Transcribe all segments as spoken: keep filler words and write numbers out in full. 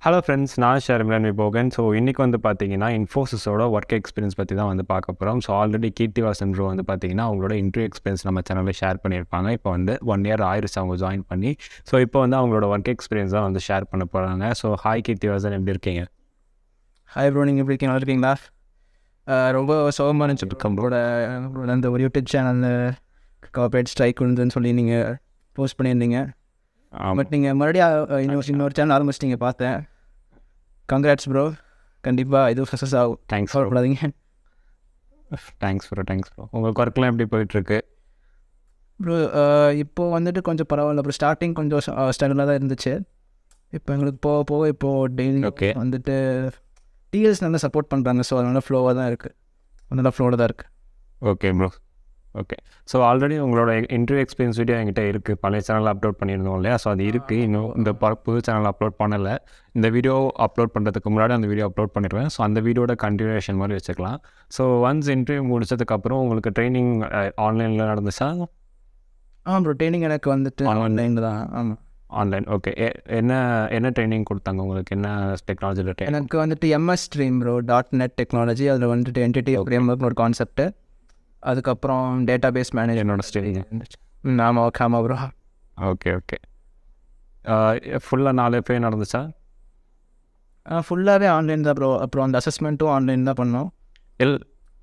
Hello friends, நான் ஷர்மிலன் விபோகன். So இன்றைக்கி வந்து பார்த்தீங்கன்னா இன்ஃபோசிஸோட ஒர்க் எக்ஸ்பீரியன்ஸ் பற்றி தான் வந்து பார்க்க போகிறோம். ஸோ ஆல்ரெடி கீர்த்திவாசன் ப்ரோ வந்து பார்த்தீங்கன்னா அவங்களோட இன்டர்வியூ எக்ஸ்பீரியன்ஸ் நம்ம சேனலில் ஷேர் பண்ணியிருப்பாங்க. இப்போ வந்து ஒன் இயர் ஆயிடுச்சு அவங்க ஜாயின் பண்ணி. ஸோ இப்போ வந்து அவங்களோட ஒர்க் எக்ஸ்பீரியன்ஸ் தான் வந்து ஷேர் பண்ண போகிறாங்க. ஸோ ஹாய் கீர்த்திவாசன், எப்படி இருக்கீங்க? ஹாய் ப்ரோ, நீங்கள் எப்படி இருக்கீங்க? நல்லா இருக்கீங்களா? ரொம்ப சோகமாக நினச்சிட்ருக்கோம் ப்ரோட அந்த ஒரு யூடியூப் சேனலில் கார்பரேட் ஸ்ட்ரைக் விழுந்துன்னு சொல்லி நீங்கள் போஸ்ட் பண்ணியிருந்தீங்க. பட் நீங்கள் மறுபடியும் இன்னொரு இன்னொரு சேனல் ஆரம்பிச்சிட்டிங்க பார்த்தேன். கங்க்ராட்ஸ் ப்ரோ, கண்டிப்பாக இது சக்ஸஸ் ஆகும். தேங்க்ஸ் கவலைப்படாதீங்க. தேங்க்ஸ் ப்ரோ தேங்க்ஸ் ப்ரோ உங்களுக்கு ஒர்க்லாம் எப்படி போயிட்டுருக்கு ப்ரோ? இப்போது வந்துட்டு கொஞ்சம் பரவாயில்ல ப்ரோ. ஸ்டார்டிங் கொஞ்சம் ஸ்ட்ரகிளாக தான் இருந்துச்சு. இப்போ எங்களுக்கு போக போக இப்போது டெய்லி ஓகே வந்துட்டு டிஎல்ஸ் நல்லா சப்போர்ட் பண்ணுறாங்க. ஸோ அதனால ஃப்ளோவாக தான் இருக்குது, நல்லா ஃப்ளோவில் தான் இருக்குது. Okay bro okay. So already உங்களோட இன்டர்வியூ எக்ஸ்பீரியன்ஸ் வீடியோ என்கிட்ட இருக்குது. பழைய சேனலில் அப்லோட் பண்ணியிருந்தோம் இல்லையா? ஸோ அது இருக்குது. இன்னும் இந்த புது சேனல் அப்லோட் பண்ணலை. இந்த வீடியோ அப்லோட் பண்ணுறதுக்கு முன்னாடி அந்த வீடியோ அப்லோட் பண்ணிடுவேன். ஸோ அந்த வீடியோட கண்டினியூஷன் மாதிரி வச்சுக்கலாம். ஸோ ஒன்ஸ் இன்டர்வியூ முடிச்சதுக்கப்புறம் உங்களுக்கு ட்ரைனிங் ஆன்லைனில் நடந்துச்சா? ஆ ப்ரோ, ட்ரைனிங் எனக்கு வந்துட்டு ஆன்லைனில் தான். ஆமாம், ஆன்லைன். ஓகே. என்ன என்ன ட்ரைனிங் கொடுத்தாங்க உங்களுக்கு? என்ன டெக்னாலஜியில் ட்ரைனிங்? எனக்கு வந்துட்டு MS stream bro, dot net technology. அதில் வந்துட்டு என்டிட்டி ஃப்ரேம்வொர்க்னு ஒரு கான்செப்ட்டு. அதுக்கப்புறம் டேட்டா பேஸ் மேனேஜ் என்னோட ஸ்டேஜ். ஆமாம், ஓகே. ஆமாம் ப்ரோ. Okay okay. ஃபுல்லாக நாலு பேர் நடந்துச்சா? ஃபுல்லாகவே ஆன்லைன் தான் ப்ரோ. அப்புறம் அந்த அசஸ்மெண்ட்டும் ஆன்லைன் தான் பண்ணோம். எல்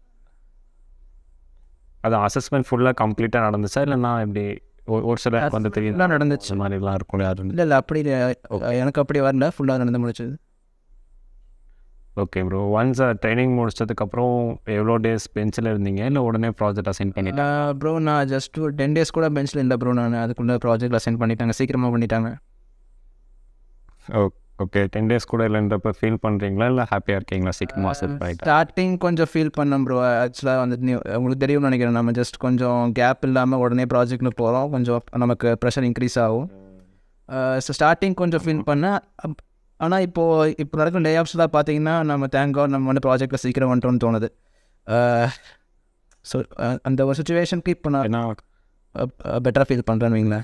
அது அசஸ்மெண்ட் ஃபுல்லாக கம்ப்ளீட்டாக நடந்துச்சா இல்லைன்னா எப்படி? ஒரு சில வந்து தெரியும் நடந்துச்சு மாதிரிலாம் இருக்கும் யாரும்? இல்லை இல்லை அப்படி எனக்கு அப்படி வரல, ஃபுல்லாக நடந்து முடிச்சது. Okay bro. ஒன்ஸ் ட்ரைனிங் முடிச்சதுக்கப்புறம் எவ்வளோ டேஸ் பெஞ்சில் இருந்தீங்க, இல்லை உடனே ப்ராஜெக்ட் அசைன் பண்ணிட்டேன்? ப்ரோ நான் ஜஸ்ட் ஒரு டென் டேஸ் கூட பெஞ்சில் இல்லை ப்ரோ. நான் அதுக்குள்ளே ப்ராஜெக்ட் அசைன் பண்ணிட்டாங்க, சீக்கிரமாக பண்ணிட்டாங்க. ஓ ஓகே. டென் டேஸ் கூட இல்லைன்றப்ப ஃபீல் பண்ணுறீங்களா இல்லை ஹாப்பியாக இருக்கீங்களா? சீக்கிரமாக அசைன் பண்ணிட்டேன். ஸ்டார்டிங் கொஞ்சம் ஃபீல் பண்ணேன் ப்ரோ. ஆக்சுவலாக வந்துட்டு நீ உங்களுக்கு தெரியும்னு நினைக்கிறேன், நம்ம ஜஸ்ட் கொஞ்சம் கேப் இல்லாமல் உடனே ப்ராஜெக்ட்னு போகிறோம், கொஞ்சம் நமக்கு ப்ரெஷர் இன்க்ரீஸ் ஆகும். ஸோ ஸ்டார்டிங் கொஞ்சம் ஃபீல் பண்ணேன். ஆனால் இப்போது இப்போ நடக்கிற லே ஆஃப்ஸ்லாம் பார்த்தீங்கன்னா நம்ம தேங்கோ நம்ம வந்து ப்ராஜெக்டில் சீக்கிரம் வந்துட்டோன்னு தோணுது. ஸோ அந்த ஒரு சுச்சுவேஷனுக்கு இப்போ நான் ஏன்னா பெட்டராக ஃபீல் பண்ணுறேன்னு வைங்களேன்.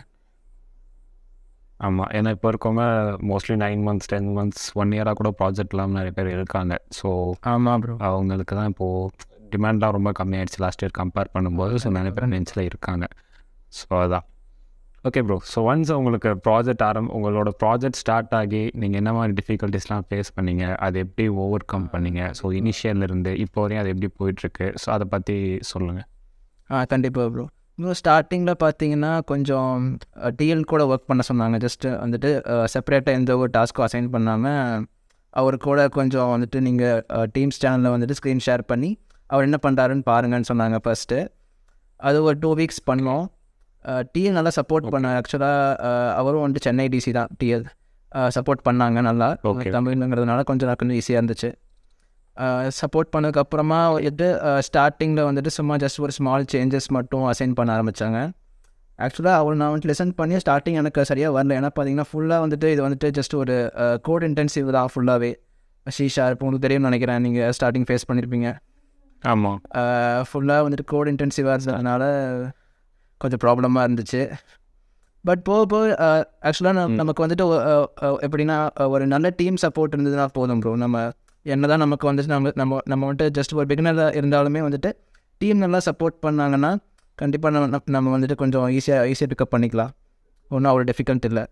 ஆமாம், ஏன்னா இப்போ இருக்கவங்க mostly nine months ten months one இயராக கூட ப்ராஜெக்ட் இல்லாமல் நிறைய பேர் இருக்காங்க. ஸோ ஆமாம் ப்ரோ, அவங்களுக்கு தான் இப்போது டிமாண்ட்லாம் ரொம்ப கம்மியாகிடுச்சு லாஸ்ட் இயர் கம்பேர் பண்ணும்போது. ஸோ நிறைய பேர் நெஞ்சில் இருக்காங்க. ஸோ அதான். Okay bro. ஸோ ஒன்ஸ் உங்களுக்கு ப்ராஜெக்ட் ஆரம் உங்களோட ப்ராஜெக்ட் ஸ்டார்ட் ஆகி நீங்கள் என்ன மாதிரி டிஃபிகல்ட்டிஸ்லாம் ஃபேஸ் பண்ணீங்க, அது எப்படி ஓவர் கம் பண்ணீங்க? ஸோ இனிஷியல்லேருந்து இப்போ வரையும் அது எப்படி போயிட்டுருக்கு? ஸோ அதை பற்றி சொல்லுங்கள். ஆ கண்டிப்பாக ப்ரோ. இன்னும் ஸ்டார்டிங்கில் பார்த்தீங்கன்னா கொஞ்சம் டிஎல் கூட ஒர்க் பண்ண சொன்னாங்க. ஜஸ்ட்டு வந்துட்டு செப்பரேட்டாக எந்த ஒரு டாஸ்க்கும் அசைன் பண்ணாமல் அவர் கூட கொஞ்சம் வந்துட்டு நீங்கள் டீம்ஸ் சேனலில் வந்துட்டு ஸ்க்ரீன் ஷேர் பண்ணி அவர் என்ன பண்ணுறாருன்னு பாருங்கன்னு சொன்னாங்க ஃபஸ்ட்டு. அது ஒரு டூ வீக்ஸ் பண்ணோம். டிஎல் நல்லா சப்போர்ட் பண்ணாங்க. ஆக்சுவலாக அவரும் வந்துட்டு சென்னை டிசி தான். டிஎல் சப்போர்ட் பண்ணாங்க நல்லா. தமிழ்ங்கிறதுனால கொஞ்சம் நான் கொஞ்சம் ஈஸியாக இருந்துச்சு. சப்போர்ட் பண்ணதுக்கப்புறமா வந்துட்டு ஸ்டார்டிங்கில் வந்துட்டு சும்மா ஜஸ்ட் ஒரு ஸ்மால் சேஞ்சஸ் மட்டும் அசைன் பண்ண ஆரம்பித்தாங்க. ஆக்சுவலாக அவர் நான் வந்துட்டு லெசன் பண்ணி ஸ்டார்டிங் எனக்கு சரியாக வரல. ஏன்னா பார்த்தீங்கன்னா ஃபுல்லாக வந்துட்டு இது வந்துட்டு ஜஸ்ட் ஒரு கோட் இன்டென்சிவ் தான் ஃபுல்லாகவே. சி ஷார்ப் உங்களுக்கு தெரியும்னு நினைக்கிறேன், நீங்கள் ஸ்டார்டிங் ஃபேஸ் பண்ணியிருப்பீங்க. ஆமாம், ஃபுல்லாக வந்துட்டு கோட் இன்டென்சிவாக இருந்ததுனால கொஞ்சம் ப்ராப்ளமாக இருந்துச்சு. பட் போக போக ஆக்சுவலாக நமக்கு வந்துட்டு எப்படின்னா ஒரு நல்ல டீம் சப்போர்ட் இருந்ததுன்னா போதும் ப்ரோ. நம்ம என்ன தான் நமக்கு வந்துட்டு நம்ம நம்ம நம்ம வந்துட்டு ஜஸ்ட் ஒரு பிகினராக இருந்தாலுமே வந்துட்டு டீம் நல்லா சப்போர்ட் பண்ணாங்கன்னா கண்டிப்பாக நம்ம நம்ம வந்துட்டு கொஞ்சம் ஈஸியாக ஈஸியாக பிக்கப் பண்ணிக்கலாம். ஒன்றும் அவ்வளோ டிஃபிகல்ட் இல்லை.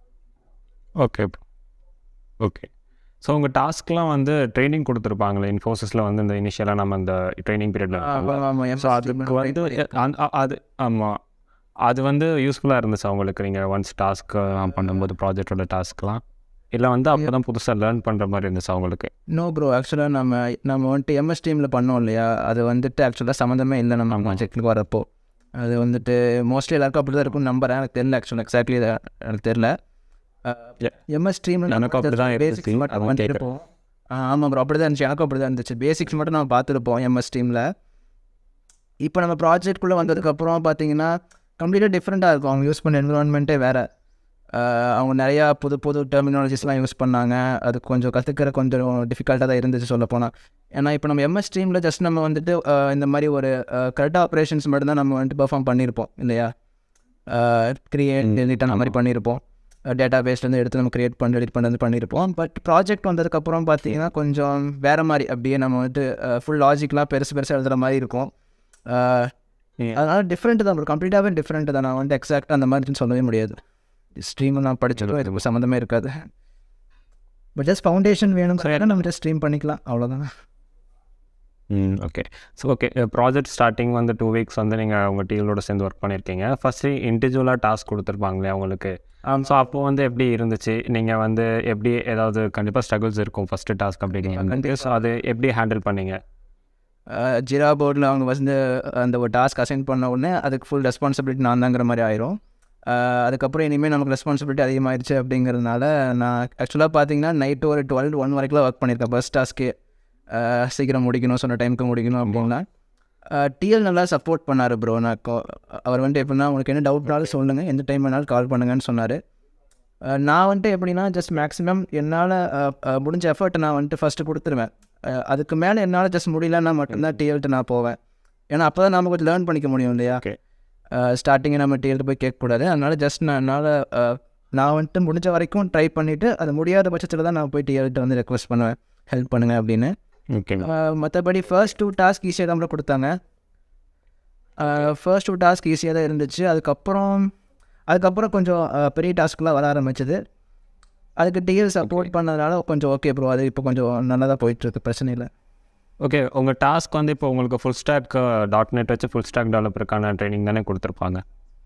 Okay okay. ஸோ உங்கள் டாஸ்க்லாம் வந்து ட்ரைனிங் கொடுத்துருப்பாங்களே இன்ஃபோசிஸில் வந்து இந்த இனிஷியலாக நம்ம இந்த ட்ரைனிங் பீரியடில். ஸோ அதுக்கு வந்து அது ஆமாம் அது வந்து யூஸ்ஃபுல்லாக இருந்துச்சு அவங்களுக்கு? நீங்கள் ஒன்ஸ் டாஸ்க் பண்ணும்போது ப்ராஜெக்டோட டாஸ்க்லாம் இல்லை வந்து அப்போ தான் புதுசாக லேர்ன் பண்ணுற மாதிரி இருந்துச்சு அவங்களுக்கு? நோ ப்ரோ, ஆக்சுவலாக நம்ம நம்ம வந்துட்டு எம்எஸ் டீமில் பண்ணோம் இல்லையா, அது வந்துட்டு ஆக்சுவலாக சம்மந்தமே இல்லை நம்ம ப்ராஜெக்ட்டுக்கு வரப்போ. அது வந்துட்டு மோஸ்ட்லி எல்லாருக்கும் அப்படி தான் இருக்கும்னு நம்புறேன். எனக்கு தெரியல ஆக்சுவலாக எக்ஸாக்ட்லி எனக்கு தெரில. எம்எஸ் ஸ்ட்ரீமில் எனக்கு அப்படி தான் பேசிக்ஸ் மட்டும் வந்துருப்போம். ஆமாம் ப்ரோ, அப்படி தான் இருந்துச்சு. எனக்கும் அப்படி தான் இருந்துச்சு. பேசிக்ஸ் மட்டும் நம்ம பார்த்துருப்போம் எம்எஸ் ஸ்ட்ரீமில். இப்போ நம்ம ப்ராஜெக்ட்குள்ளே வந்ததுக்கப்புறம் பார்த்தீங்கன்னா கம்ப்ளீட்டாக டிஃப்ரெண்ட்டாக இருக்கும். அவங்க யூஸ் பண்ண என்விரான்மெண்ட்டே வேறு. அவங்க நிறையா புது புது டெர்மினாலஜிஸ்லாம் யூஸ் பண்ணாங்க. அது கொஞ்சம் கற்றுக்கிற கொஞ்சம் டிஃபிகல்ட்டாக தான் இருந்துச்சு சொல்லப்போனால். ஏன்னா இப்போ நம்ம எம்எஸ் ஸ்ட்ரீமில் ஜஸ்ட் நம்ம வந்துட்டு இந்த மாதிரி ஒரு கரெக்டாக ஆப்ரேஷன்ஸ் மட்டும் தான் நம்ம வந்துட்டு பெர்ஃபார்ம் பண்ணியிருப்போம் இல்லையா, க்ரியேட் டெலிட் அந்த மாதிரி பண்ணியிருப்போம். டேட்டா பேஸ்லேருந்து எடுத்து நம்ம க்ரியேட் பண்ணி எடிட் பண்ணி பண்ணியிருப்போம். பட் ப்ராஜெக்ட் வந்ததுக்கப்புறம் பார்த்தீங்கன்னா கொஞ்சம் வேறு மாதிரி அப்படியே நம்ம வந்துட்டு ஃபுல் லாஜிக்கெலாம் பெருசு பெருசாக எழுதுகிற மாதிரி இருக்கும். அதனால் டிஃப்ரெண்ட்டு தான், கம்ப்ளீட்டாகவே டிஃப்ரெண்ட்டு தான். நான் வந்து எக்ஸாக்டாக அந்த மாதிரின்னு சொல்லவே முடியாது. ஸ்ட்ரீம் நான் படிச்சதும் இதுக்கு சம்மந்தமே இருக்காது. பட் ஜஸ்ட் ஃபவுண்டேஷன் வேணும் சார், நம்ம ஜஸ்ட் ஸ்ட்ரீம் பண்ணிக்கலாம், அவ்வளோதான். Hmm okay. So okay, project starting வந்து டூ வீக்ஸ் வந்து நீங்கள் உங்கள் டீமோட சேர்ந்து ஒர்க் பண்ணியிருக்கீங்க. ஃபஸ்ட்டு இண்டிவிஜுவலாக டாஸ்க் கொடுத்துருப்பாங்களே அவங்களுக்கு. ஸோ அப்போது வந்து எப்படி இருந்துச்சு? நீங்கள் வந்து எப்படி ஏதாவது கண்டிப்பாக ஸ்ட்ரகிள்ஸ் இருக்கும் ஃபஸ்ட்டு டாஸ்க் அப்படிங்கிறது. ஸோ அது எப்படி ஹேண்டில் பண்ணீங்க? ஜிரா போர்டில் அவங்க வந்து அந்த ஒரு டாஸ்க் அசைன் பண்ண உடனே அதுக்கு ஃபுல் ரெஸ்பான்சிபிலிட்டி நான் தாங்கிற மாதிரி ஆயிரும். அதுக்கப்புறம் இனிமேல் நமக்கு ரெஸ்பான்சிபிலிட்டி அதிகமாகிடுச்சு அப்படிங்கிறதுனால நான் ஆக்சுவலாக பார்த்தீங்கன்னா நைட்டு ஒரு டுவெல் ஒன் வரைக்கும்லாம் ஒர்க் பண்ணியிருக்கேன். ஃபஸ்ட் டாஸ்க்கே சீக்கிரம் முடிக்கணும், சொன்ன டைமுக்கு முடிக்கணும் அப்படின்னா. டிஎல் நல்லா சப்போர்ட் பண்ணார் ப்ரோ. நான் அவர் வந்துட்டு எப்படின்னா உங்களுக்கு என்ன டவுட்னாலும் சொல்லுங்கள், எந்த டைம் வேணாலும் கால் பண்ணுங்கன்னு சொன்னார். நான் வந்துட்டு எப்படின்னா ஜஸ்ட் மேக்ஸிமம் என்னால் முடிஞ்ச எஃபர்ட்டை நான் வந்துட்டு ஃபஸ்ட்டு கொடுத்துருவேன். அதுக்கு மேலே என்னால் ஜஸ்ட் முடியலன்னா மட்டும்தான் டிஎல்ட்டு நான் போவேன். ஏன்னா அப்போ தான் நம்ம கொஞ்சம் லேர்ன் பண்ணிக்க முடியும் இல்லையா. ஸ்டார்டிங்கை நம்ம டிஎல்ட்டு போய் கேட்கக்கூடாது. அதனால் ஜஸ்ட் நான் என்னால் நான் வந்துட்டு முடிஞ்ச வரைக்கும் ட்ரை பண்ணிவிட்டு அது முடியாத பட்சத்தில் தான் நான் போய் டிஎல்ட்டு வந்து ரெக்வஸ்ட் பண்ணுவேன், ஹெல்ப் பண்ணுங்கள் அப்படின்னு. ஓகே. மற்றபடி ஃபர்ஸ்ட் டூ டாஸ்க் ஈஸியாக தான் கொடுத்தாங்க. ஃபர்ஸ்ட் டூ டாஸ்க் ஈஸியாக தான் இருந்துச்சு. அதுக்கப்புறம் அதுக்கப்புறம் கொஞ்சம் பெரிய டாஸ்க்லாம் வர ஆரம்பிச்சது. அதுக்கு டிஎல் சப்போர்ட் பண்ணதுனால கொஞ்சம் ஓகே ப்ரோ, அது இப்போ கொஞ்சம் நல்லா தான் போயிட்டுருக்கு, பிரச்சனை இல்லை. ஓகே. உங்கள் டாஸ்க் வந்து இப்போ உங்களுக்கு ஃபுல் ஸ்டாக் டாட் நெட் வச்சு ஃபுல் ஸ்டாக் டெவலப்பருக்கான ட்ரைனிங் தானே கொடுத்துருப்பாங்க?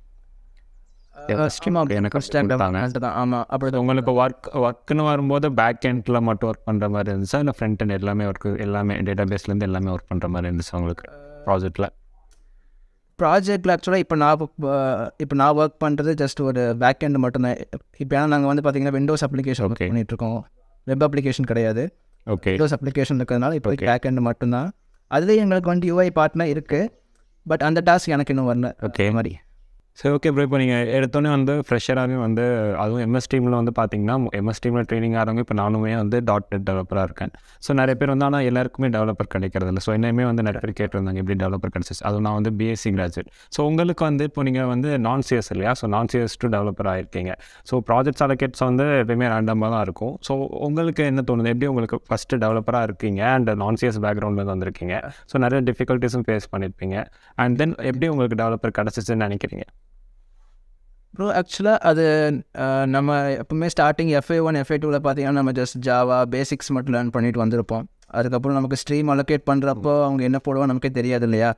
எனக்கு ஸ்டாக் டெவலப்மெண்ட் தான். ஆமாம். அப்படி உங்களுக்கு இப்போ ஒர்க் ஒர்க்குன்னு வரும்போது பேக் எண்டில் மட்டும் ஒர்க் பண்ணுற மாதிரி இருந்துச்சா, இல்லை ஃப்ரண்ட் எண்ட் எல்லாமே ஒர்க்கு எல்லாமே டேட்டா பேஸ்லேருந்து எல்லாமே ஒர்க் பண்ணுற மாதிரி இருந்துச்சு உங்களுக்கு ப்ராஜெக்டில்? ப்ராஜெக்டில் ஆக்சுவலாக இப்போ நான் இப்போ நான் ஒர்க் பண்ணுறது ஜஸ்ட் ஒரு பேக் எண்ட் மட்டும்தான். இப்போ ஏன்னா நாங்கள் வந்து பார்த்திங்கன்னா விண்டோஸ் அப்ளிகேஷன் ஒர்க் பண்ணிகிட்ருக்கோம், வெப் அப்ளிகேஷன் கிடையாது. ஓகே. விண்டோஸ் அப்ளிகேஷன் இருக்கிறதுனால இப்போ பேக் எண்ட் மட்டும்தான். அதுலேயும் எங்களுக்கு வந்து யூஐ பார்ட்னர் இருக்குது, பட் அந்த டாஸ்க் எனக்கு இன்னும் வரல. ஓகே மாதிரி. சரி ஓகே ப்ரோ. இப்போ நீங்கள் எடுத்தோன்னே வந்து ஃப்ரெஷராகவே வந்து அதுவும் எம்எஸ் டீமில் வந்து பார்த்தீங்கன்னா எம்எஸ் டீமில் ட்ரைனிங் ஆகிறவங்க இப்போ நானுமே வந்து டாட் நெட் டெவலப்பராக இருக்கேன். ஸோ நிறைய பேர் வந்து ஆனால் எல்லாருக்குமே டெவலப்பர் கிடைக்கிறது இல்லை. ஸோ என்னையுமே வந்து நிறைய பேர் கேட்டிருந்தாங்க எப்படி டெவலப்பர் கிடச்சிச்சு. அதுவும் நான் வந்து பிஎஸ்சி கிராஜுவேட். ஸோ உங்களுக்கு வந்து இப்போ நீங்கள் வந்து நான் சிஎஸ் இல்லையா, ஸோ நான் சிஎஸ் டு டெவலப்பர் ஆகிருக்கீங்க. ஸோ ப்ராஜெக்ட்ஸ் அலோகேட்ஸ் வந்து எப்பயுமே ரேண்டமாக தான் இருக்கும். ஸோ உங்களுக்கு என்ன தோணுது, எப்படி உங்களுக்கு ஃபஸ்ட்டு டெவலப்பராக இருக்கீங்க அண்ட் நான் சிஎஸ் பேக்ரவுண்டில் வந்திருக்கீங்க. ஸோ நிறைய டிஃபிகல்ட்டிஸும் ஃபேஸ் பண்ணியிருப்பீங்க. அண்ட் தென் எப்படி உங்களுக்கு டெவலப்பர் கிடச்சிச்சுன்னு நினைக்கிறீங்க? ப்ரோ ஆக்சுவலாக அது நம்ம எப்பவுமே ஸ்டார்டிங் எஃப்ஏ ஒன் எஃப்ஏ டூவில் பார்த்தீங்கன்னா நம்ம ஜஸ்ட் ஜாவா பேசிக்ஸ் மட்டும் லேர்ன் பண்ணிட்டு வந்திருப்போம். அதுக்கப்புறம் நமக்கு ஸ்ட்ரீம் அலோகேட் பண்ணுறப்போ அவங்க என்ன போடுவோம் நமக்கே தெரியாது இல்லையா.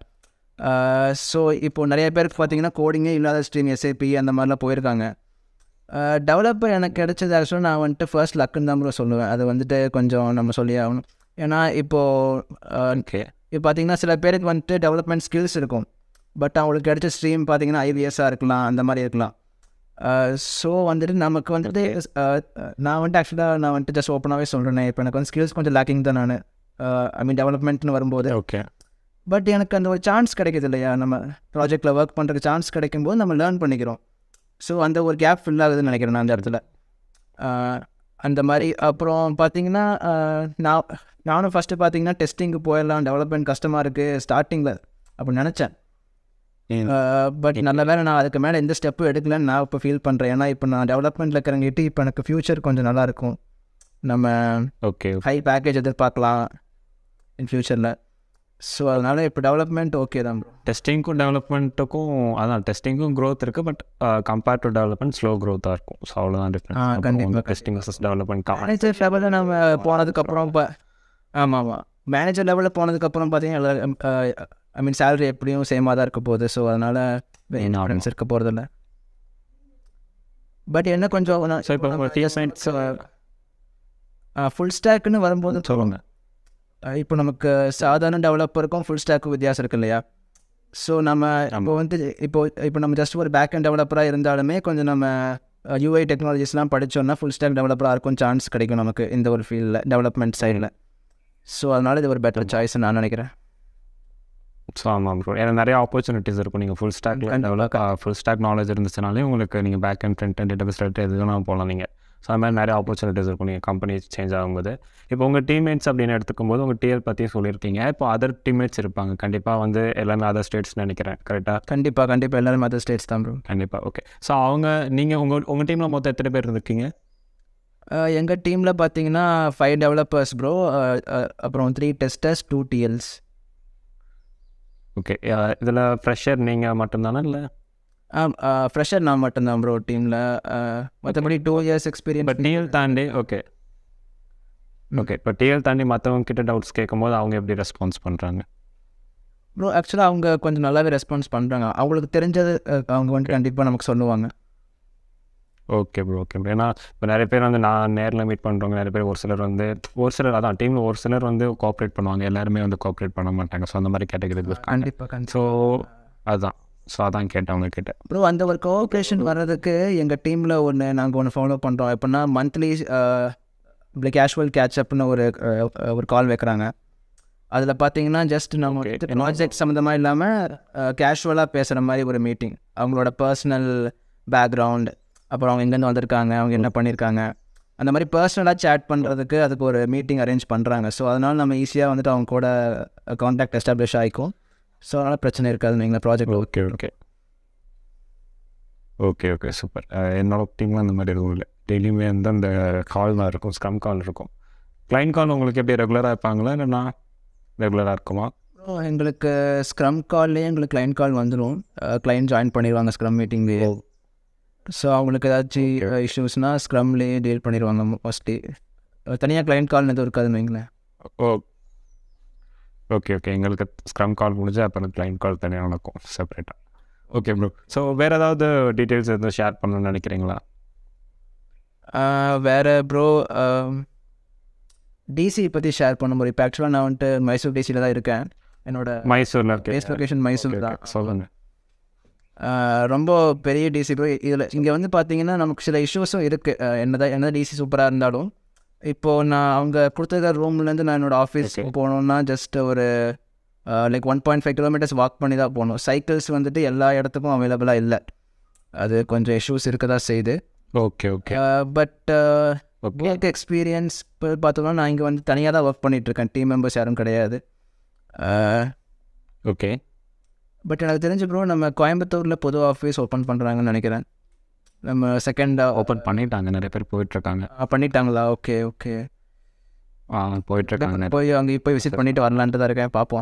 ஸோ இப்போது நிறைய பேருக்கு பார்த்தீங்கன்னா கோடிங்கே இல்லாத ஸ்ட்ரீம் எஸ்ஏபி அந்த மாதிரிலாம் போயிருக்காங்க. டெவலப்பர் எனக்கு கிடைச்சது ஆக்சுவலாக நான் வந்துட்டு ஃபர்ஸ்ட் லக்குன்னு தான் ப்ரோ சொல்லுவேன். அது வந்துட்டு கொஞ்சம் நம்ம சொல்லி ஆகணும். ஏன்னா இப்போது இப்போ பார்த்தீங்கன்னா சில பேருக்கு வந்துட்டு டெவலப்மெண்ட் ஸ்கில்ஸ் இருக்கும், பட் அவங்களுக்கு கிடைச்ச ஸ்ட்ரீம் பார்த்தீங்கன்னா ஐவிஎஸ்ஸாக இருக்கலாம், அந்த மாதிரி இருக்கலாம். ஸோ வந்துட்டு நமக்கு வந்துட்டு நான் வந்துட்டு ஆக்சுவலாக நான் வந்துட்டு ஜஸ்ட் ஓப்பனாகவே சொல்கிறேன், இப்போ எனக்கு வந்து ஸ்கில்ஸ் கொஞ்சம் லேக்கிங் தான் நான் ஐ மீன் டெவலப்மெண்ட்னு வரும்போது. ஓகே. பட் எனக்கு அந்த ஒரு சான்ஸ் கிடைக்கிது இல்லையா, நம்ம ப்ராஜெக்டில் ஒர்க் பண்ணுறதுக்கு சான்ஸ் கிடைக்கும்போது நம்ம லேர்ன் பண்ணிக்கிறோம். ஸோ அந்த ஒரு கேப் ஃபில் ஆகுதுன்னு நினைக்கிறேன் நான் அந்த இடத்துல. அந்த மாதிரி அப்புறம் பார்த்தீங்கன்னா நான் நானும் ஃபஸ்ட்டு பார்த்தீங்கன்னா டெஸ்டிங்கு போயிடலாம், டெவலப்மெண்ட் கஷ்டமாக இருக்குது ஸ்டார்டிங்கில் அப்படி நினச்சேன். பட் நல்ல வேலை நான் அதுக்கு மேலே எந்த ஸ்டெப்பும் எடுக்கலன்னு நான் இப்போ ஃபீல் பண்ணுறேன். ஏன்னா இப்போ நான் டெவலப்மெண்ட்டில் இருக்கிறங்கிட்டு இப்போ எனக்கு ஃப்யூச்சர் கொஞ்சம் நல்லாயிருக்கும், நம்ம ஓகே ஹை பேக்கேஜ் எதிர்பார்க்கலாம் இன் ஃப்யூச்சரில். ஸோ அதனால் இப்போ டெவலப்மெண்ட் ஓகே தான் ப்ரோ. டெஸ்டிங்க்கும் டெவலப்மெண்ட்டுக்கும் அதான் டெஸ்டிங்கும் க்ரோத் இருக்குது, but compared to development slow க்ரோத்தாக இருக்கும். ஸோ அவ்வளோதான் டிஃப்ரெண்ட். கண்டிப்பாக டெஸ்டிங் வர்சஸ் டெவலப்மெண்ட். மேனேஜர் லெவலில் நம்ம போனதுக்கப்புறம் இப்போ ஆமாம் ஆமாம் மேனேஜர் லெவலில் போனதுக்கப்புறம் பார்த்தீங்கன்னா ஐ மீன் சேலரி எப்படியும் சேமாக தான் இருக்க போகுது. ஸோ அதனால் இன்ஃப்ளூயன்ஸ் இருக்க போகிறதில்ல. பட் என்ன கொஞ்சம் ஸோ இப்போ டிஎஸ் சயின்ஸ் ஃபுல் ஸ்டாக்குன்னு வரும்போது சொல்லுங்கள். இப்போ நமக்கு சாதாரண டெவலப்பருக்கும் ஃபுல் ஸ்டாக்கும் வித்தியாசம் இருக்குது இல்லையா. ஸோ நம்ம இப்போ வந்து இப்போ இப்போ நம்ம ஜஸ்ட் ஒரு பேக் அண்ட் டெவலப்பராக இருந்தாலுமே கொஞ்சம் நம்ம யூஐ டெக்னாலஜிஸ்லாம் படித்தோன்னா ஃபுல் ஸ்டாக் டெவலப்பராக இருக்கும் சான்ஸ் கிடைக்கும் நமக்கு இந்த ஒரு ஃபீல்டில் டெவலப்மெண்ட் சைடில். ஸோ அதனால் இது ஒரு பெட்டர் சாய்ஸ்ன்னு நான் நினைக்கிறேன். ஸோ ஆமாம் ப்ரோ, ஏன்னா நிறைய ஆப்பர்ச்சுனிட்டிஸ் இருக்கும். நீங்கள் full stack develop full stack knowledge இருந்துச்சுனாலே உங்களுக்கு நீங்கள் back and front and database எது வேணால் போகலாம் நீங்கள். ஸோ அது மாதிரி நிறைய ஆப்பர்ச்சுனிட்டிஸ் இருக்கும் நீங்கள் கம்பெனி சேஞ்ச் ஆகும்போது. இப்போ உங்கள் டீம்மேட்ஸ் அப்படின்னு எடுத்துக்கும் போது உங்கள் டிஎல் பற்றி சொல்லியிருக்கீங்க. இப்போ அதர் டீம்மேட்ஸ் இருப்பாங்க கண்டிப்பாக வந்து எல்லாமே அதர் ஸ்டேட்ஸ் நினைக்கிறேன், கரெக்டாக? கண்டிப்பாக கண்டிப்பாக எல்லாரும் அதர் ஸ்டேட்ஸ் தான் ப்ரோ. கண்டிப்பாக. ஓகே. ஸோ அவங்க நீங்கள் உங்கள் உங்கள் டீமில் மொத்தம் எத்தனை பேர் இருக்கீங்க? எங்கள் டீமில் பார்த்தீங்கன்னா ஃபைவ் டெவலப்பர்ஸ் ப்ரோ, அப்புறம் three testers, two TLs. Okay. இதில் ஃப்ரெஷர் நீங்கள் மட்டும்தானே? இல்லை ஆ ஃப்ரெஷர் நான் மட்டும்தான் ப்ரோ டீமில். மற்றபடி two years experience. But TL தாண்டி ஓகே ஓகே இப்போ டிஎல் தாண்டி மற்றவங்க கிட்ட டவுட்ஸ் கேட்கும்போது அவங்க எப்படி ரெஸ்பான்ஸ் பண்ணுறாங்க? ப்ரோ ஆக்சுவலாக அவங்க கொஞ்சம் நல்லாவே ரெஸ்பான்ஸ் பண்ணுறாங்க. அவங்களுக்கு தெரிஞ்சது அவங்க வந்து கண்டிப்பாக நமக்கு சொல்லுவாங்க. Okay bro okay bro. ஏன்னா இப்போ நிறைய பேர் வந்து நான் நேரில் மீட் பண்ணுறவங்க நிறைய பேர், ஒரு சிலர் வந்து ஒரு சிலர் அதான் டீமில் ஒரு சிலர் வந்து கோஆப்ரேட் பண்ணுவாங்க, எல்லாருமே வந்து கோஆப்ரேட் பண்ண மாட்டாங்க. ஸோ அந்த மாதிரி கேட்டகரி இருக்காங்க. கண்டிப்பாக. ஸோ அதுதான் ஸோ அதான் கேட்டேன் அவங்க கிட்ட. ப்ரோ அந்த ஒரு கோஆப்ரேஷன் வர்றதுக்கு எங்கள் டீமில் ஒன்று நாங்கள் ஒன்று ஃபாலோ பண்ணுறோம். எப்படின்னா மந்த்லி இப்படி கேஷுவல் கேட்சப்னு ஒரு ஒரு கால் வைக்கிறாங்க. அதில் பார்த்தீங்கன்னா ஜஸ்ட் நம்ம ப்ராஜெக்ட் சம்மந்தமாக இல்லாமல் கேஷுவலாக பேசுகிற மாதிரி ஒரு மீட்டிங். அவங்களோட பர்சனல் பேக்ரவுண்ட், அப்புறம் அவங்க எங்கேருந்து வந்திருக்காங்க, அவங்க என்ன பண்ணியிருக்காங்க, அந்த மாதிரி பர்சனலாக சேட் பண்ணுறதுக்கு அதுக்கு ஒரு மீட்டிங் அரேஞ்ச் பண்ணுறாங்க. ஸோ அதனால் நம்ம ஈஸியாக வந்துட்டு அவங்க கூட கான்டாக்ட் எஸ்டாப்ளிஷ் ஆகிக்கும். ஸோ அதனால் பிரச்சனை இருக்காது எங்கள் project. Okay okay okay okay super. என்னோட டீம்லாம் அந்த மாதிரி எதுவும் இல்லை. டெய்லியுமே வந்து அந்த கால் தான் இருக்கும், ஸ்க்ரம் கால் இருக்கும். கிளைண்ட் கால் உங்களுக்கு எப்படி ரெகுலராக இருப்பாங்களா இல்லைனா ரெகுலராக இருக்குமா? எங்களுக்கு ஸ்க்ரம் கால்லேயே எங்களுக்கு கிளைண்ட் கால் வந்துடும். கிளைண்ட் ஜாயின் பண்ணிடுவாங்க ஸ்க்ரம் மீட்டிங்லேயே. ஸோ அவங்களுக்கு ஏதாச்சும் இஷ்யூஸ்னால் ஸ்க்ரம்லேயே டீல் பண்ணிடுவாங்க மோஸ்ட்லி. தனியாக கிளைண்ட் கால் எதுவும் இருக்காதுன்னு வைங்களேன். Oh okay okay. எங்களுக்கு ஸ்க்ரம் கால் முடிஞ்சு அப்புறம் கிளைண்ட் கால் தனியாக நடக்கும் செப்பரேட்டாக. Okay bro. ஸோ வேறு ஏதாவது டீட்டெயில்ஸ் எதுவும் ஷேர் பண்ணணும்னு நினைக்கிறீங்களா? வேறு ப்ரோ டிசி பற்றி ஷேர் பண்ண முடியும். இப்போ ஆக்சுவலாக நான் வந்துட்டு மைசூர் டிசியில் தான் இருக்கேன். என்னோட மைசூரில் பேஸ் லொக்கேஷன் மைசூர் தான். சொல்லுங்கள். ரொம்ப பெரிய டிசி ப்ரோ. இதில் இங்கே வந்து பார்த்தீங்கன்னா நமக்கு சில இஷ்யூஸும் இருக்குது. என்னதான் என்ன டிசி சூப்பராக இருந்தாலும் இப்போது நான் அவங்க கொடுத்துருக்க ரூம்லேருந்து நான் என்னோடய ஆஃபீஸ் போகணுன்னா ஜஸ்ட் ஒரு like one point five kilometers walk பண்ணி தான் போகணும். சைக்கிள்ஸ் வந்துட்டு எல்லா இடத்துக்கும் அவைலபிளாக இல்லை. அது கொஞ்சம் இஷ்யூஸ் இருக்க தான் செய்யுது. Okay okay. But work experience இப்போ பார்த்தோம்னா நான் இங்கே வந்து தனியாக தான் ஒர்க் பண்ணிகிட்ருக்கேன். டீம் மெம்பர்ஸ் யாரும் கிடையாது. ஓகே. பட் எனக்கு தெரிஞ்சு ப்ரோ நம்ம கோயம்புத்தூரில் புது ஆஃபீஸ் ஓப்பன் பண்ணுறாங்கன்னு நினைக்கிறேன். நம்ம செகண்டாக ஓப்பன் பண்ணிட்டாங்க, நிறைய பேர் போயிட்டுருக்காங்க. பண்ணிட்டாங்களா? Okay okay. ஆ போயிட்டுருக்காங்க. போய் அங்கே போய் விசிட் பண்ணிவிட்டு வரலான்ட்டு தான் இருக்கேன், பார்ப்போம்.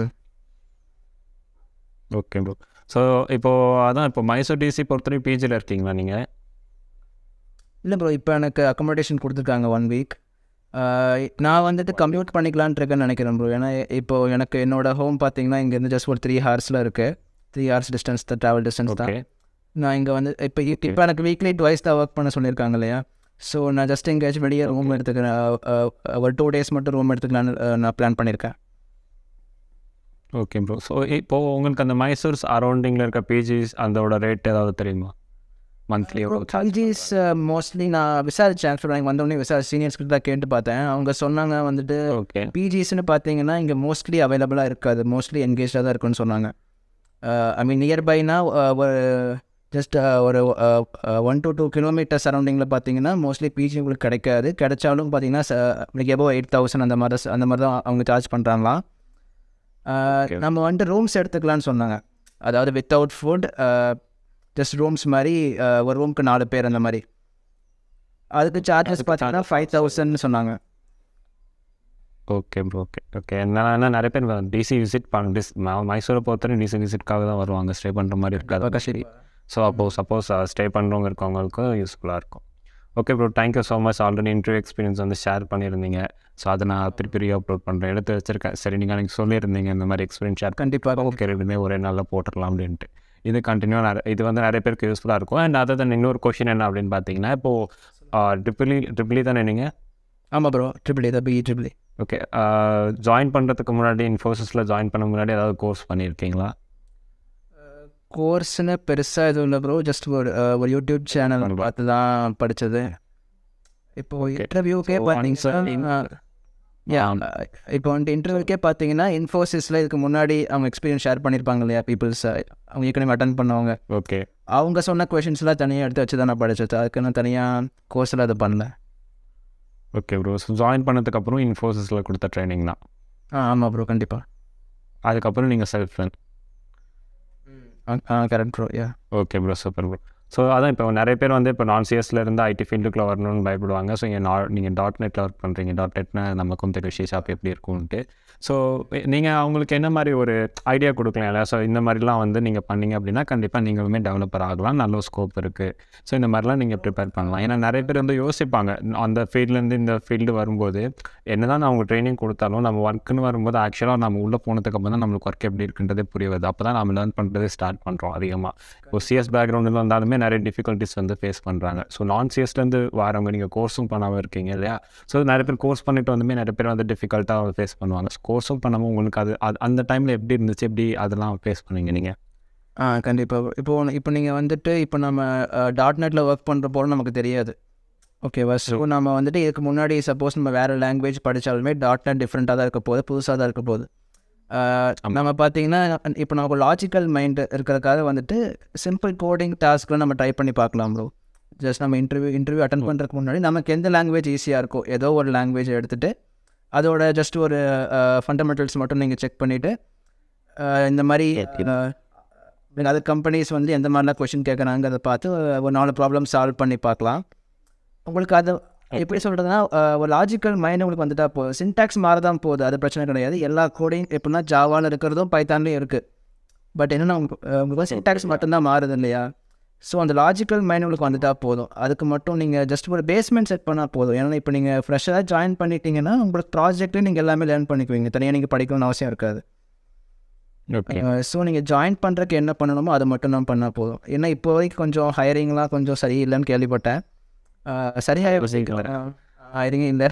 Okay bro. ஸோ இப்போது அதான் இப்போ மைசூர் டிசி பொறுத்தவரைக்கும் பிஜியில் இருக்கீங்களா நீங்கள்? இல்லை ப்ரோ, இப்போ எனக்கு அக்கமடேஷன் கொடுத்துருக்காங்க ஒன் வீக். நான் வந்துட்டு கம்யூட் பண்ணிக்கலான்ட்டு இருக்கேன்னு நினைக்கிறேன் ப்ரோ. ஏன்னா இப்போது எனக்கு என்னோடய ஹோம் பார்த்தீங்கன்னா இங்கேருந்து ஜஸ்ட் ஒரு த்ரீ ஹவர்ஸில் இருக்குது. த்ரீ ஹவர்ஸ் டிஸ்டன்ஸ் தான், ட்ராவல் டிஸ்டன்ஸ் தான். நான் இங்கே வந்து இப்போ இப்போ எனக்கு வீக்லி ட்வைஸ் தான் ஒர்க் பண்ண சொல்லியிருக்காங்க இல்லையா? ஸோ நான் ஜஸ்ட் எங்கேயாச்சும் வெளியே ரூம் எடுத்துக்கிறேன். ஒரு டூ டேஸ் மட்டும் ரூம் எடுத்துக்கலான்னு நான் பிளான் பண்ணியிருக்கேன். Okay bro. ஸோ இப்போது உங்களுக்கு அந்த மைசூர் அரௌண்டிங்கில் இருக்க பிஜிஸ் அதோட ரேட் ஏதாவது தெரியுமா? மந்த்லி பிஜிஸ் மோஸ்ட்லி நான் விசாரித்தேன். ஆக்சுவலாக இங்கே வந்தோடனே விசாரி சீனியர்ஸ்கிட்ட தான் கேட்டு பார்த்தேன். அவங்க சொன்னாங்க வந்துட்டு ஓகே பிஜிஸ்ன்னு பார்த்தீங்கன்னா இங்கே மோஸ்ட்லி அவைலபிளாக இருக்காது, மோஸ்ட்லி என்கேஜாக தான் இருக்குன்னு சொன்னாங்க. ஐ மீன் நியர்பைனா ஒரு ஜஸ்ட் ஒரு ஒன் டு டூ கிலோமீட்டர் சரௌண்டிங்கில் பார்த்தீங்கன்னா மோஸ்ட்லி பிஜி உங்களுக்கு கிடைக்காது. கிடைச்சாலும் பார்த்தீங்கன்னா லைக் எபோவ் எயிட் தௌசண்ட் அந்த மாதிரி அந்த மாதிரி தான் அவங்க சார்ஜ் பண்ணுறாங்களாம். நம்ம வந்துட்டு ரூம்ஸ் எடுத்துக்கலான்னு சொன்னாங்க. அதாவது வித்தவுட் ஃபுட் ஜஸ்ட் ரூம்ஸ் மாதிரி, ஒரு ரூமுக்கு நாலு பேர் அந்த மாதிரி. அதுக்கு சார்ஜஸ் பார்த்தீங்கன்னா ஃபைவ் தௌசண்ட்னு சொன்னாங்க. Okay bro. Okay okay. என்ன நிறைய பேர் டிசி விசிட் பண்ண டிஸ் மைசூரை பொறுத்தவரை டிசி விசிட்காக தான் வருவாங்க, ஸ்டே பண்ணுற மாதிரி இருக்காது. சரி. ஸோ அப்போ சப்போஸ் ஸ்டே பண்ணுறவங்க இருக்கவங்களுக்கு யூஸ்ஃபுல்லாக இருக்கும். Okay bro, thank you so much. Already interview experience வந்து ஷேர் பண்ணியிருந்தீங்க. ஸோ அதை நான் திருப்பி ரீ அப்லோட் பண்ணுறேன், எடுத்து வச்சுருக்கேன். சரி, நீங்கள் எனக்கு சொல்லியிருந்தீங்க இந்த மாதிரி எக்ஸ்பீரியன்ஸ் ஷேர். கண்டிப்பாக. ஓகே, ரெண்டுமே ஒரே நாளில் போட்டுடலாம் அப்படின்ட்டு. இது கண்டினியூ நிறைய இது வந்து நிறைய பேருக்கு யூஸ்ஃபுல்லாக இருக்கும். அண்ட் அதர் தென் இன்னொரு கொஷின் என்ன அப்படின்னு பார்த்தீங்கன்னா, இப்போது ட்ரிபிளி ட்ரிபிளி தானே நீங்கள்? ஆமாம் ப்ரோ, ட்ரிபிளி தான், பிஇ ட்ரிபிளி. ஓகே. ஜாயின் பண்ணுறதுக்கு முன்னாடி இன்ஃபோசிஸில் ஜாயின் பண்ண முன்னாடி ஏதாவது கோர்ஸ் பண்ணியிருக்கீங்களா? கோர்ஸ்னு பெருசாக எதுவும் இல்லை ப்ரோ. ஜஸ்ட் ஒரு ஒரு யூடியூப் சேனல் பார்த்து தான் படித்தது. இப்போது இன்டர்வியூக்கே பார்த்தீங்க சார். யா இப்போ வந்துட்டு இன்டர்வியூக்கே பார்த்தீங்கன்னா இன்ஃபோசிஸில் இதுக்கு முன்னாடி அவங்க எக்ஸ்பீரியன்ஸ் ஷேர் பண்ணியிருப்பாங்க இல்லையா பீப்புள்ஸ் அவங்க ஏற்கனவே அட்டன் பண்ணவங்க. ஓகே. அவங்க சொன்ன கொஷின்ஸ்லாம் தனியாக எடுத்து வச்சு தான் நான் படித்தது. அதுக்கு நான் தனியாக கோர்ஸில் அதை பண்ணல. Okay bro. ஸோ ஜாயின் பண்ணதுக்கப்புறம் இன்ஃபோசிஸில் கொடுத்த ட்ரைனிங் தான். ஆ ஆமாம் ப்ரோ, கண்டிப்பாக. அதுக்கப்புறம் நீங்கள் self learn. Ah correct bro. Ya okay bro, super bro. So அதான் இப்போ நிறைய பேர் வந்து இப்போ நான் சிஎஸ்ல இருந்து ஐடி ஃபீல்டுக்குள்ளே வரணும்னு பயப்படுவாங்க. ஸோ இங்கே நான் நீங்கள் டாட் நெட்டில் ஒர்க் பண்ணுறீங்க. டாட் நெட்னா நமக்கும் தெரியும் சி ஷாப் எப்படி இருக்கும்ன்ட்டு. ஸோ நீங்கள் அவங்களுக்கு என்ன மாதிரி ஒரு ஐடியா கொடுக்கலாம் இல்லையா? ஸோ இந்த மாதிரிலாம் வந்து நீங்கள் பண்ணிங்க அப்படின்னா கண்டிப்பாக நீங்களுமே டெவலப்பர் ஆகலாம், நல்ல ஸ்கோப் இருக்குது. ஸோ இந்த மாதிரிலாம் நீங்கள் ப்ரிப்பேர் பண்ணலாம். ஏன்னா நிறைய பேர் வந்து யோசிப்பாங்க அந்த ஃபீல்ட்லேருந்து இந்த ஃபீல்டு வரும்போது என்ன தான் அவங்க ட்ரைனிங் கொடுத்தாலும் நம்ம ஒர்க்குன்னு வரும்போது ஆக்சுவலாக நம்ம உள்ளே போனதுக்கப்புறம் தான் நம்மளுக்கு ஒர்க் எப்படி இருக்குன்றதே புரிய வருது. அப்போ தான் நம்ம லேர்ன் பண்ணுறதே ஸ்டார்ட் பண்ணுறோம் அதிகமாக. இப்போ சிஎஸ் பேக்ரவுண்டில் வந்தாலுமே நிறைய டிஃபிகல்ட்டிஸ் வந்து ஃபேஸ் பண்ணுறாங்க. ஸோ நான் சிஎஸ்லேருந்து வரவங்க நீங்கள் கோர்ஸும் பண்ணாமல் இருக்கீங்க இல்லையா? ஸோ நிறைய பேர் கோர்ஸ் பண்ணிட்டு வந்துமே நிறைய பேர் வந்து டிஃபிகல்ட்டாக ஃபேஸ் பண்ணுவாங்க. கோர்ஸும் பண்ணாமல் உங்களுக்கு அது அது அந்த டைமில் எப்படி இருந்துச்சு, எப்படி அதெல்லாம் ஃபேஸ் பண்ணீங்க நீங்கள்? ஆ கண்டிப்பாக. இப்போது இப்போ நீங்கள் வந்துட்டு இப்போ நம்ம டாட் நெட்டில் ஒர்க் பண்ணுற போல நமக்கு தெரியாது. ஓகேவா? ஸோ நம்ம வந்துட்டு இதுக்கு முன்னாடி சப்போஸ் நம்ம வேறு லாங்குவேஜ் படித்தாலுமே டாட் நெட் டிஃப்ரெண்ட்டாக தான் இருக்க போகுது, புதுசாக தான் இருக்க போகுது. நம்ம பார்த்தீங்கன்னா இப்போ நமக்கு லாஜிக்கல் மைண்டு இருக்கிறதுக்காக வந்துட்டு சிம்பிள் கோடிங் டாஸ்க்கில் நம்ம ட்ரை பண்ணி பார்க்கலாம் ப்ரோ. ஜஸ்ட் நம்ம இன்டர்வியூ இன்டர்வியூ அட்டன் பண்ணுறதுக்கு முன்னாடி நமக்கு எந்த லாங்குவேஜ் ஈஸியாக இருக்கோ ஏதோ ஒரு லாங்குவேஜ் எடுத்துகிட்டு அதோட ஜஸ்ட் ஒரு ஃபண்டமெண்டல்ஸ் மட்டும் நீங்கள் செக் பண்ணிவிட்டு இந்த மாதிரி அது கம்பெனிஸ் வந்து எந்த மாதிரிலாம் கொஷின் கேட்குறாங்க அதை பார்த்து ஒரு நாலு ப்ராப்ளம் சால்வ் பண்ணி பார்க்கலாம். உங்களுக்கு அது எப்படி சொல்கிறதுனா ஒரு லாஜிக்கல் மைண்ட் உங்களுக்கு வந்துட்டா போதும். சின்டாக்ஸ் மாற தான் போகுது, அது பிரச்சனை கிடையாது. எல்லா கோடிங் எப்படின்னா ஜாவாவில் இருக்கிறதும் பைத்தான்லேயும் இருக்குது. பட் என்னென்னா உங்களுக்கு உங்களுக்கு சின்டாக்ஸ் மட்டும்தான் மாறுது இல்லையா? ஸோ அந்த லாஜிக்கல் மைண்ட் உங்களுக்கு வந்துட்டா போதும். அதுக்கு மட்டும் நீங்கள் ஜஸ்ட் ஒரு பேஸ்மெண்ட் செட் பண்ணால் போதும். ஏன்னா இப்போ நீங்கள் ஃப்ரெஷ்ஷாக ஜாயின் பண்ணிட்டீங்கன்னா உங்களுக்கு ப்ராஜெக்ட்லேயும் நீங்கள் எல்லாமே லேர்ன் பண்ணிக்குவீங்க, தனியாக நீங்கள் படிக்கணும்னு அவசியம் இருக்காது. ஓகே. ஸோ நீங்கள் ஜாயின் பண்ணுறதுக்கு என்ன பண்ணணுமோ அதை மட்டும் தான் பண்ணால் போதும். ஏன்னா இப்போ வரைக்கும் கொஞ்சம் ஹையரிங்லாம் கொஞ்சம் சரியில்லைன்னு கேள்விப்பட்டேன். சரியாக ஹையரிங் இல்லை.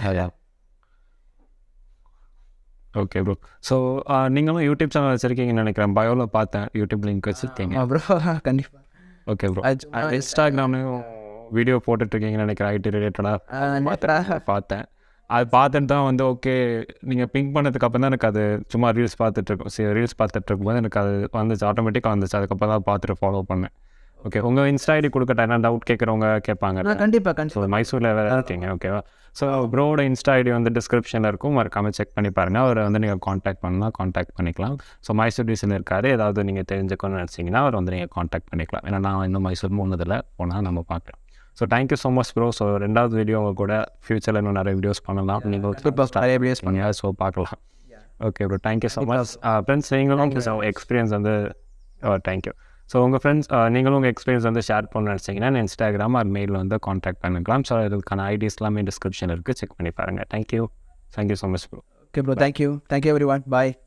Okay bro. ஸோ நீங்களும் யூடியூப் சேனல் வச்சுருக்கீங்கன்னு நினைக்கிறேன். பயோவில் பார்த்தேன் யூடியூப் லிங்க் வச்சுருக்கீங்க ப்ரோ. கண்டிப்பாக. Okay bro. இன்ஸ்டாகிராம்லையும் வீடியோ போட்டுட்ருக்கீங்கன்னு நினைக்கிறேன் ஐடி ரிலேட்டடாக பார்த்தேன். அது பார்த்துட்டு தான் வந்து ஓகே நீங்கள் பிங்க் பண்ணதுக்கு அப்புறம் தான் எனக்கு அது சும்மா ரீல்ஸ் பார்த்துட்ருக்கோம். சரி ரீல்ஸ் பார்த்துட்டு இருக்கும்போது எனக்கு அது வந்துச்சு, ஆட்டோமேட்டிக்காக வந்துச்சு. அதுக்கப்புறம் தான் பார்த்துட்டு ஃபாலோ பண்ணேன். ஓகே. உங்கள் இன்ஸ்டா ஐடி கொடுக்கட்டா? என்ன டவுட் கேட்குறவங்க கேட்பாங்க. கண்டிப்பாக கண்டிப்பாக. மைசூரில் வேறு இருக்கீங்க ஓகேவா? ஸோ ப்ரோட இன்ஸ்டா ஐடி வந்து டிஸ்கிரிப்ஷனில் இருக்கும், மறக்காமல் செக் பண்ணி பாருங்கள். அவரை வந்து நீங்கள் காண்டாக்ட் பண்ணலாம், காண்டாக்ட் பண்ணிக்கலாம். ஸோ மைசூர் டிசன் இருக்கார், ஏதாவது நீங்கள் தெரிஞ்சுக்கணும்னு நினச்சிங்கன்னா அவர் வந்து நீங்கள் காண்டாக்ட் பண்ணிக்கலாம். ஏன்னா நான் இன்னும் மைசூர் மூணுதில் போனால் நம்ம பார்க்கலாம். So thank you so much bro. So ரெண்டாவது வீடியோ உங்கள் கூட ஃப்யூச்சரில் இன்னும் நிறைய வீடியோஸ் பண்ணலாம். நீங்கள் நிறைய வீடியோஸ் பண்ணுங்க, ஸோ பார்க்கலாம். Okay bro, thank you so much. Friends நீங்களும் எக்ஸ்பீரியன்ஸ் வந்து தேங்க்யூ. ஸோ உங்கள் ஃப்ரெண்ட்ஸ் நீங்களும் உங்கள் எக்ஸ்பீரியன்ஸ் வந்து ஷேர் பண்ண நினச்சிங்கன்னா இன்ஸ்டாகிராம் ஆர் மெயில் வந்து காண்டாக்ட் பண்ணிக்கலாம். ஸோ இதுக்கான ஐடிஸ் எல்லாமே டிஸ்கிரிப்ஷன் இருக்குது, செக் பண்ணி பாருங்கள். Thank you thank you so much bro. Okay bro, thank you thank you everyone. பாய்.